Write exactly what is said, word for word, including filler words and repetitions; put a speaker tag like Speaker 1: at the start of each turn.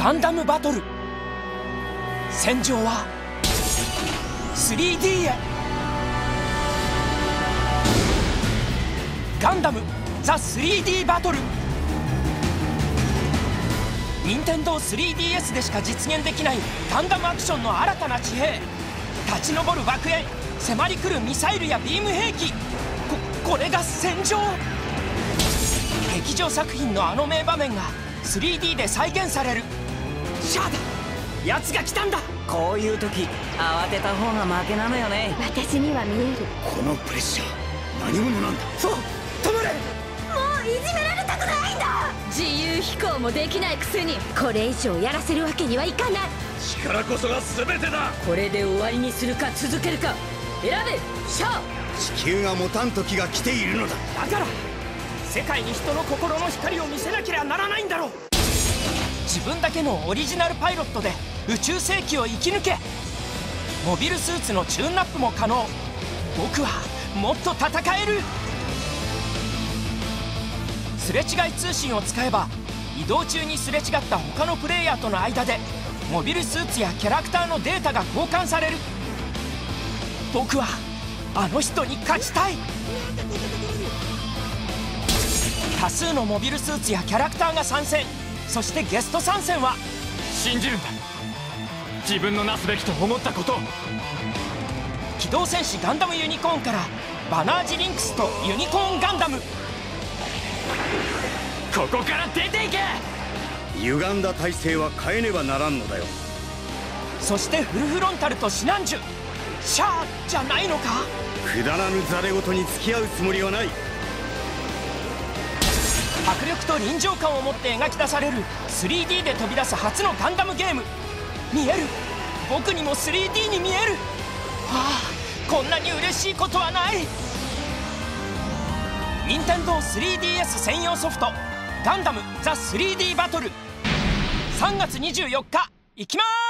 Speaker 1: ガンダムバトル。戦場は スリーディー へ。ガンダムザ スリーディー バトル。任天堂 スリーディーエス でしか実現できないガンダムアクションの新たな地平。立ち上る爆炎、迫り来るミサイルやビーム兵器、ここれが戦場。劇場作品のあの名場面が スリーディー で再現される。シャアだ、奴が来たんだ。
Speaker 2: こういう時慌てた方が負けなのよね。
Speaker 3: 私には見える。
Speaker 4: このプレッシャー何者なんだ。
Speaker 1: そう、止まれ。
Speaker 3: もういじめられたくないんだ。自由飛行もできないくせにこれ以上やらせるわけにはいかない。
Speaker 4: 力こそが全てだ。
Speaker 3: これで終わりにするか続けるか選べ、シャア。
Speaker 4: 地球が持たん時が来ているのだ。
Speaker 1: だから世界に人の心の光を見せなければならないんだろう。自分だけのオリジナルパイロットで宇宙世紀を生き抜け。モビルスーツのチューンナップも可能。僕はもっと戦える。すれ違い通信を使えば移動中にすれ違った他のプレイヤーとの間でモビルスーツやキャラクターのデータが交換される。僕はあの人に勝ちたい。多数のモビルスーツやキャラクターが参戦。そしてゲスト参戦は
Speaker 5: 信じるんだ、自分のなすべきと思ったことを。
Speaker 1: 機動戦士ガンダムユニコーンからバナージリンクスとユニコーンガンダム。
Speaker 5: ここから出ていけ。
Speaker 4: 歪んだ体制は変えねばならんのだよ。
Speaker 1: そしてフルフロンタルとシナンジュ。シャアじゃないのか。
Speaker 4: くだらぬザレ言に付き合うつもりはない。
Speaker 1: 迫力と臨場感を持って描き出される スリーディー で飛び出す初のガンダムゲーム。見える、僕にも スリーディー に見える。ああ、こんなに嬉しいことはない。任天堂 スリーディーエス 専用ソフトガンダムザ スリーディー バトル、さんがつにじゅうよっか行きまーす。